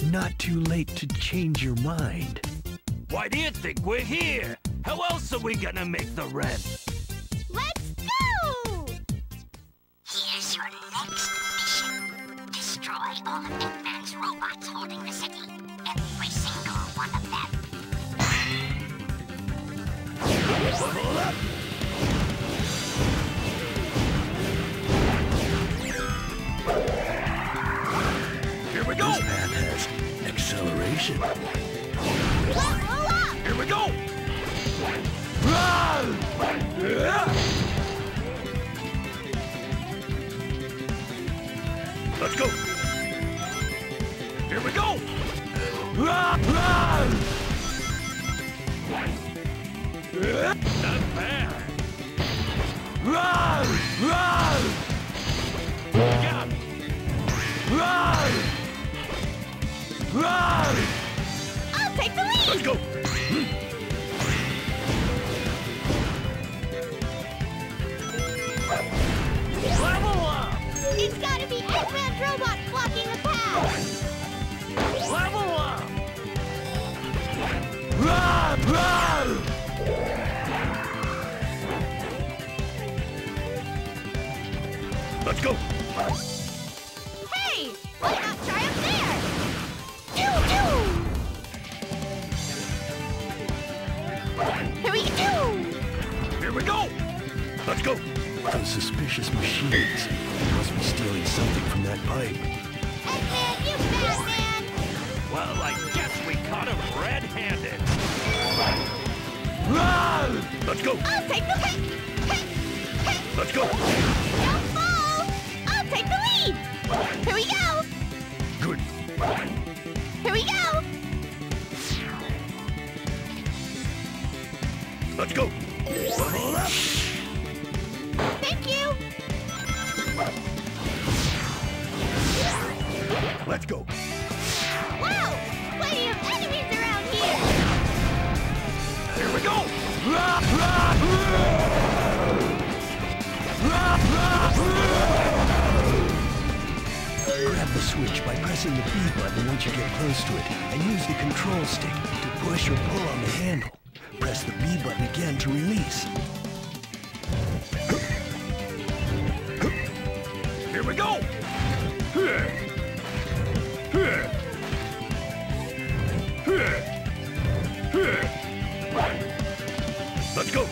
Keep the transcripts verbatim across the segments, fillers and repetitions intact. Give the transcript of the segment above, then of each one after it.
not too late to change your mind. Why do you think we're here? How else are we gonna make the rent? Let's go! Here's your next mission. Destroy all of Eggman's robots holding the city. Every single one of them. Hold up! Here we go! This path has acceleration. Level up! Here we go! Run! Let's go! Here we go! Run! Run! Not bad! Run! Run! Got it! Run! Run! I'll take the lead! Let's go! Level up! It's gotta be Eggman's robot blocking the path! Level up! Run! Run! Let's go! Hey! Why not try up there? Choo choo! Here we go! Here we go! Let's go! Those suspicious machines must be stealing something from that pipe. Eggman, you bad man! Well, I guess we caught him red-handed. Run! Let's go! I'll take the hit! Hit! Hit! Let's go! Don't fall! I'll take the lead! Here we go! Good. Here we go! Let's go! Level up! Thank you! Let's go! Wow! Plenty of enemies around here! Here we go! Run! Run! Run! Run! Grab the switch by pressing the B button once you get close to it, and use the control stick to push or pull on the handle. Press the B button again to release. Here we go! Let's go!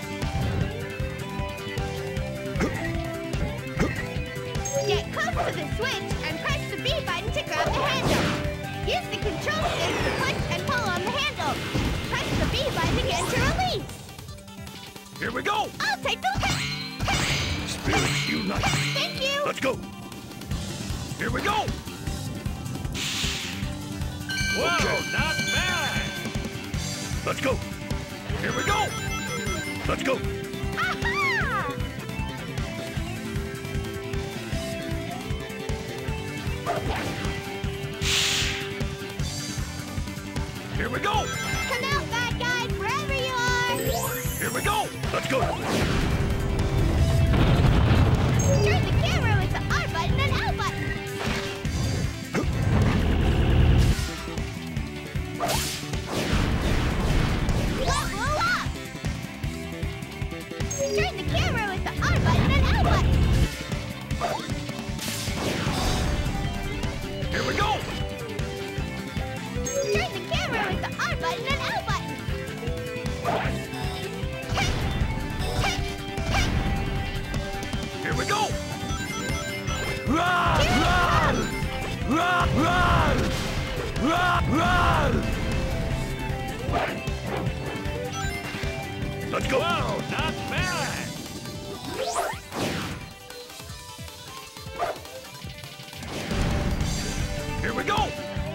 Get close to the switch and press the B button to grab the handle. Use the control stick to push and pull on the handle. Press the B button again to release. Here we go! I'll take the hit! Spirits unite! Thank you! Let's go! Here we go! Whoa, Okay. not bad! Let's go! Here we go! Let's go! Aha! Here we go! Come out, bad guys, wherever you are! Here we go! Let's go! Turn the camera with the R button and L button. Level up! Turn the camera with the R button and L button. Here we go! Turn the camera with the R button and L button. Here we go! Run! Run! Run! Run! Run! Run! Let's go! Whoa, not bad! Here we go!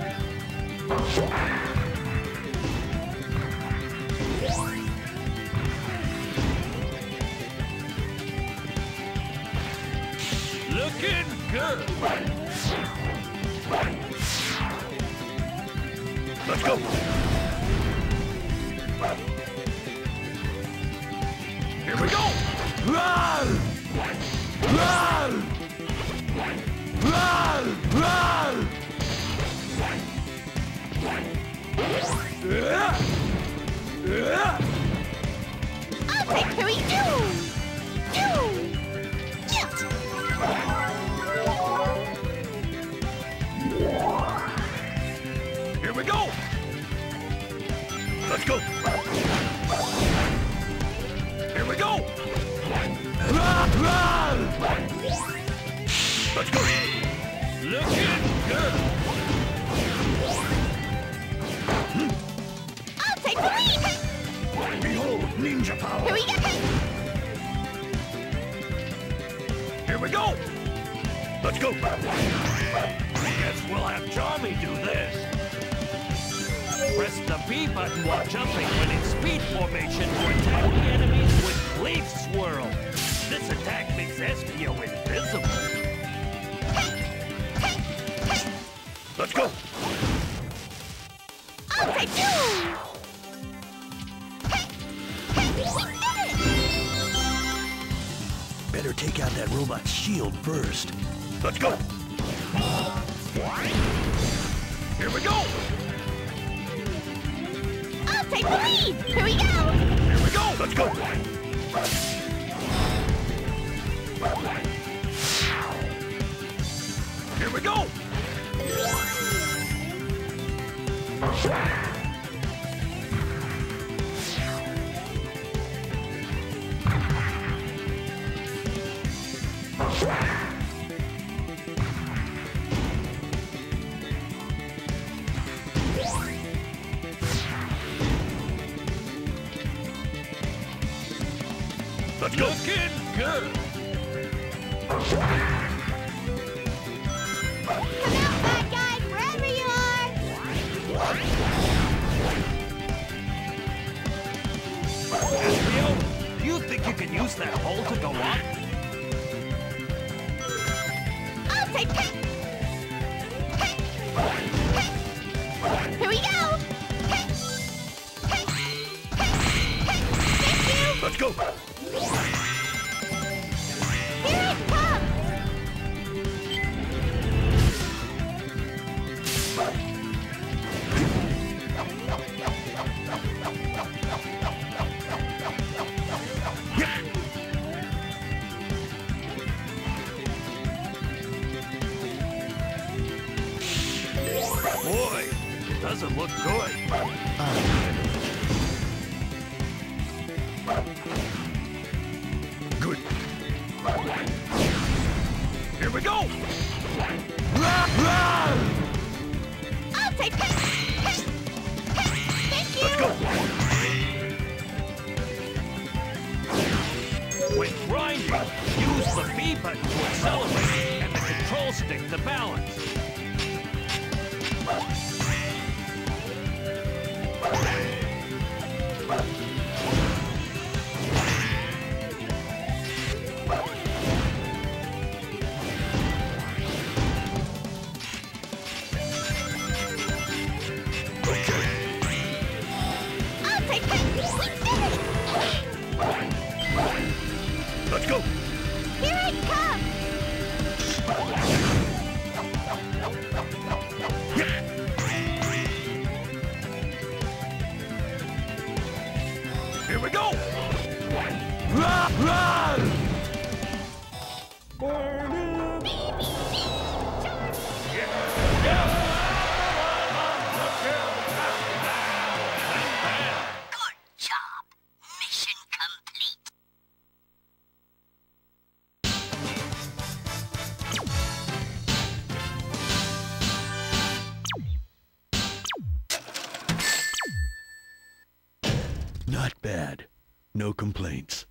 Looking good! Let's go! Here we go! Run! Run! Run! Run! I'll take three. Two. Two. Yes. Here we go! Let's go! Here we go! Run! Run! Let's go! Looking good! I'll take the lead. Behold, ninja power! Here we go. Here we go! Let's go! Guess we'll have Tommy do this. Press the B button while jumping when in speed formation to attack the enemies with Leaf Swirl. This attack makes Espio invisible. Let's go! I'll take two. We did it. Better take out that robot's shield first. Let's go! Here we go! I'll take the lead. Here we go. Here we go! Let's go! Here we go! Let's go! Looking good. Come out, bad guys, wherever you are. Espio, you think you can use that hole to go up? I'll take that. Here we go. Thank you. Let's go! Here it comes. Boy, it doesn't look good. Good. Here we go! Run! Run! I'll take that. Thank you. Let's go! When grinding, use the B button to accelerate and the control stick to balance. I'll take that. We did it. Let's go! Here it comes. Here we go! Run! Run! Good job. Mission complete. Not bad. No complaints.